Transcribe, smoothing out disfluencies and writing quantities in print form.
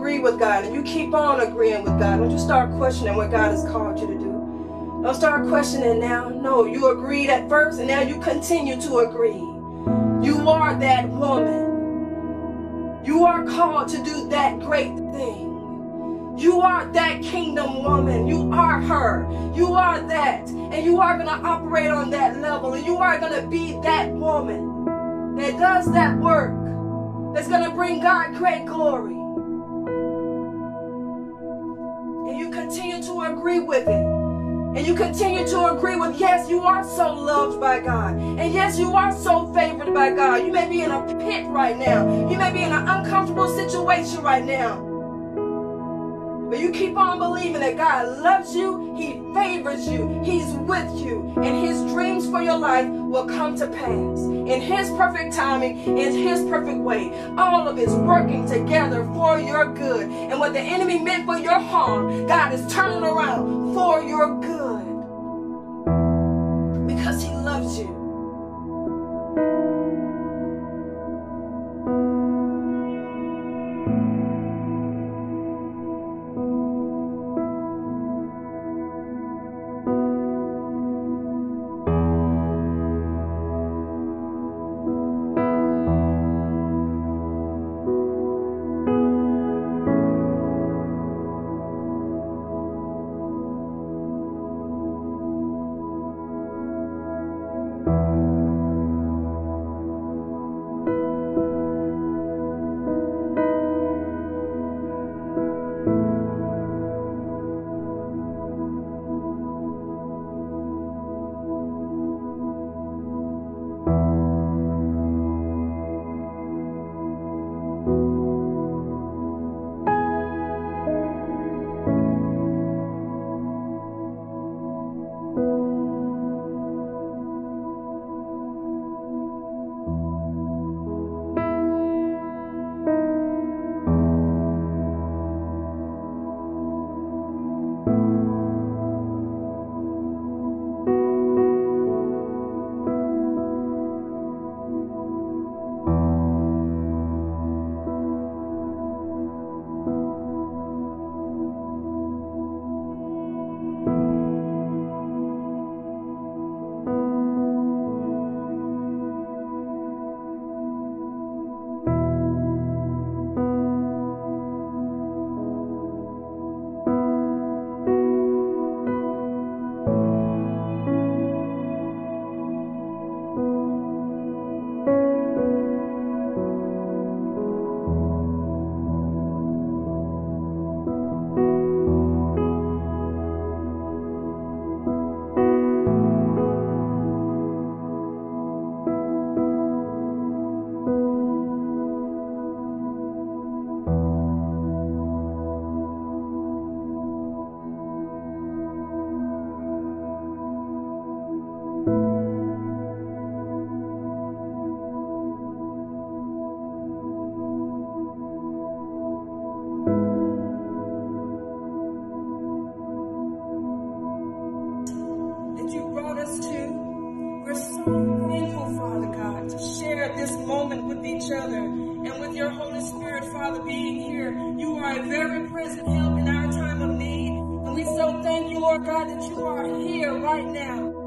agree with God, and you keep on agreeing with God, don't you start questioning what God has called you to do. Don't start questioning now. No, you agreed at first, and now you continue to agree. You are that woman. You are called to do that great thing. You are that kingdom woman. You are her. You are that. And you are going to operate on that level. And you are going to be that woman that does that work, that's going to bring God great glory. And you continue to agree with it. And you continue to agree with, yes, you are so loved by God. And yes, you are so favored by God. You may be in a pit right now. You may be in an uncomfortable situation right now. But you keep on believing that God loves you, He favors you, He's with you, and His dreams for your life will come to pass. In His perfect timing, in His perfect way. All of it's working together for your good. And what the enemy meant for your harm, God is turning around for your good. Because He loves you. And with your Holy Spirit, Father, being here, you are a very present help in our time of need. And we so thank you, Lord God, that you are here right now.